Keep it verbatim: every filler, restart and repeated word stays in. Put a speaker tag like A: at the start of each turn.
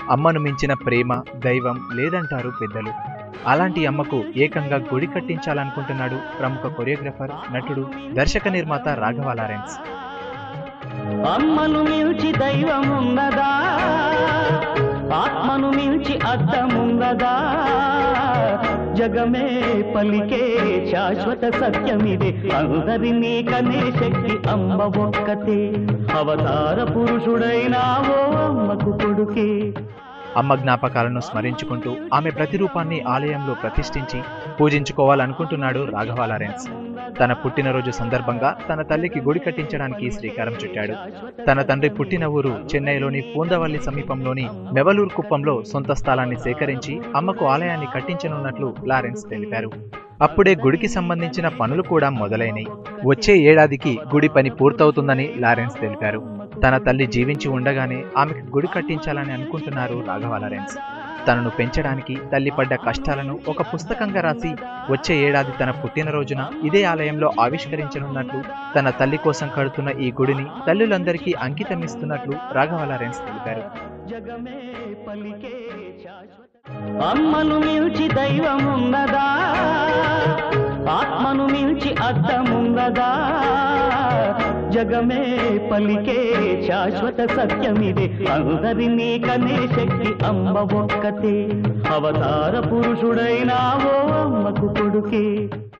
A: అమ్మను మించిన ప్రేమ దైవం లేదంటారు పెద్దలు. అలాంటి అమ్మకు ఏకంగా గుడి కట్టించాలనుకుంటున్నాడు ప్రముఖ కొరియోగ్రాఫర్, నటుడు, దర్శక నిర్మాత రాఘవ లారెన్స్.
B: అమ్మను మించి దైవమున్నదా, ఆత్మను మించి అద్దమున్నదా, జగమే పలికే శాశ్వత సత్యమిదే, అందరినీ కనే శక్తి అమ్మ ఒక్కతే, అవతార పురుషుడైనావో అమ్మకు కొడుకే.
A: అమ్మ జ్ఞాపకాలను స్మరించుకుంటూ ఆమె ప్రతిరూపాన్ని ఆలయంలో ప్రతిష్ఠించి పూజించుకోవాలనుకుంటున్నాడు రాఘవ లారెన్స్. తన పుట్టినరోజు సందర్భంగా తన తల్లికి గుడి కట్టించడానికి శ్రీకారం చుట్టాడు. తన తండ్రి పుట్టిన ఊరు చెన్నైలోని పూందవల్లి సమీపంలోని మెవలూరు కుప్పంలో సొంత స్థలాన్ని సేకరించి అమ్మకు ఆలయాన్ని కట్టించనున్నట్లు లారెన్స్ తెలిపారు. అప్పుడే గుడికి సంబంధించిన పనులు కూడా మొదలైనవి. వచ్చే ఏడాదికి గుడి పని పూర్తవుతుందని లారెన్స్ తెలిపారు. తన తల్లి జీవించి ఉండగానే ఆమెకు గుడి కట్టించాలని అనుకుంటున్నారు రాఘవ లారెన్స్. తనను పెంచడానికి తల్లి పడ్డ కష్టాలను ఒక పుస్తకంగా రాసి వచ్చే ఏడాది తన పుట్టినరోజున ఇదే ఆలయంలో ఆవిష్కరించనున్నట్లు, తన తల్లి కోసం కడుతున్న ఈ గుడిని తల్లులందరికీ అంకితమిస్తున్నట్లు రాఘవ లారెన్స్ తెలిపారు.
B: అమ్మను మించి దైవమున్నదా, ఆత్మను మించి అద్దమున్నదా, జగమే పలికే శాశ్వత సత్యమిదే, అందరినీ కనే శక్తి అమ్మ ఒక్కతే, అవతార పురుషుడైనావో అమ్మకు కొడుకే.